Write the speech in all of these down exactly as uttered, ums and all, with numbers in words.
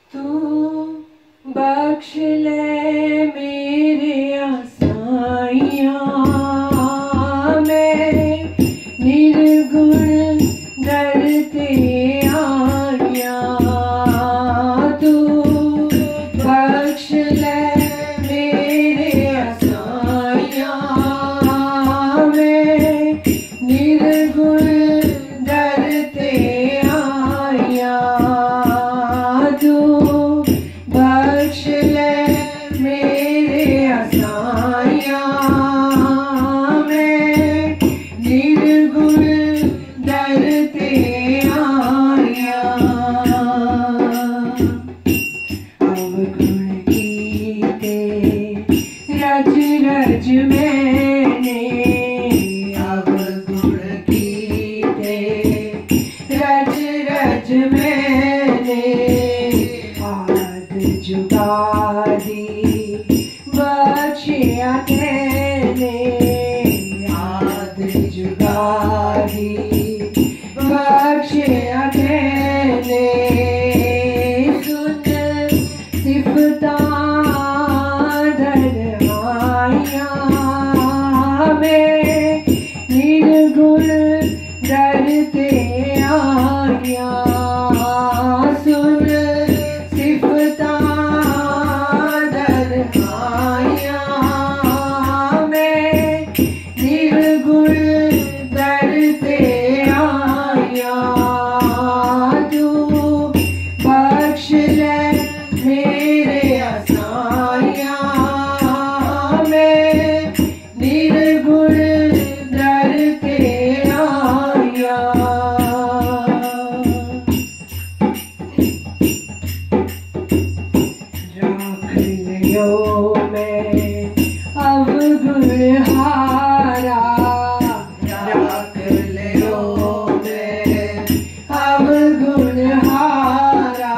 तू बख्श ले मेरे साइयां, मैं निर्गुण दर ते आया। तू बख्श ले मेरे साइयां, मैं निर्गुण दर ते आया। तू बख्श ले मेरे साइयां, मैं निर्गुण दर ते आया। अवगुण कीते रज रज मैंने, अवगुण कीते रज रज मैंने। आद जुगादी बख्शिया तेने, आद जुगादी बख्शिया तेने। सुन सिफतां दर आइया, मैं निर्गुण दर ते आया। सुन सिफतां दर आइया, मैं निर्गुण दर ते आया। तू बख्श ले मेरे साइयां, मैं निर्गुण दर ते आया। राख लियो मैं अवगुण हारा, राख लियो मैं अवगुण हारा।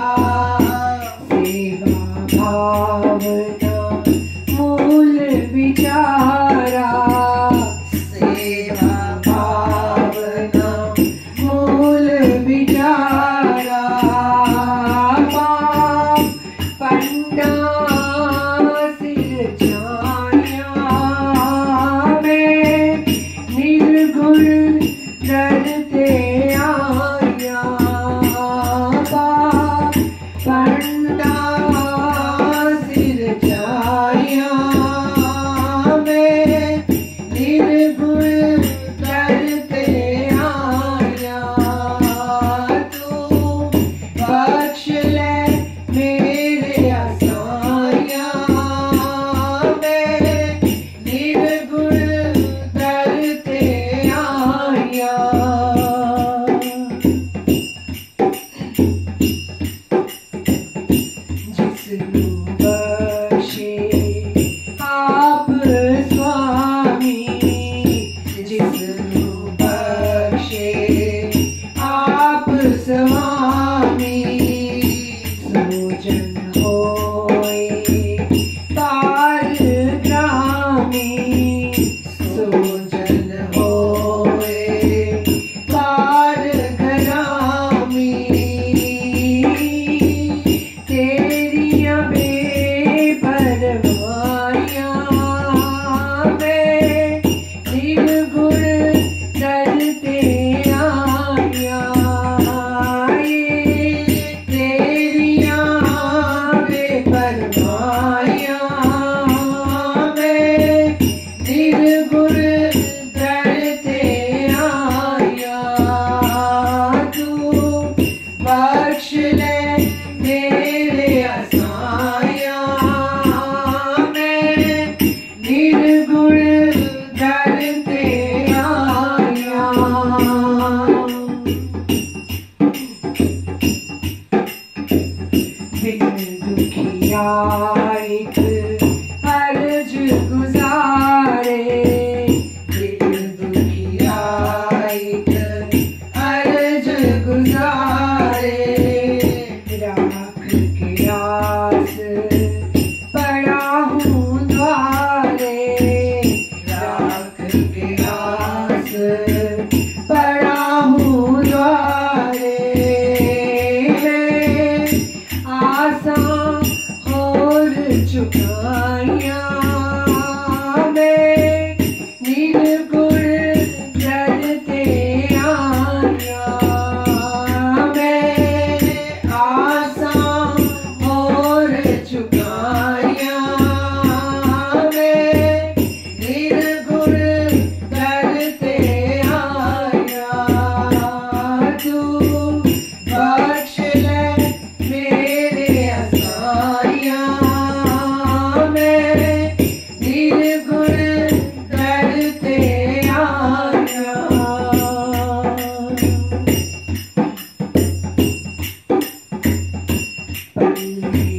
सेवा भावना मूल विचारा, सेवा भावना मूल विचारा। पाप पंडा सिर जाया, मैं निर्गुण दर ते आया। पाप पंडा सिर जाया, मैं निर्गुण दर ते आया। तू बख्श ले मेरे साइयां, मैं निर्गुण दर ते आया। जिसनू बख्शे आप स्वामी, जिसनू बख्शे आप स्वामी। सोजन होए पारगामी, सोजन होए पारगामी। तेरियां बेपरवाहियां, मैं निर्गुण दर ते आया। ये तेरियां बेपरवाहियां, मैं निर्गुण दर ते आया। तू बख्श ले मेरे साइयां, मैं निर्गुण दर ते आया। बिन दुखिया एक अर्ज गुजारे, बिन दुखिया एक अर्ज गुजारे। राख के आस पड़ा हूँ द्वारे, राख के आस पड़ा हूँ द्वारे। मैं आस चुकाया मैं निर्गुण करते आया मैं आसा और चुकाया मैं निर्गुण करते आया तू बख्श ले मेरे असाया मैं निर्गुण करते आया पल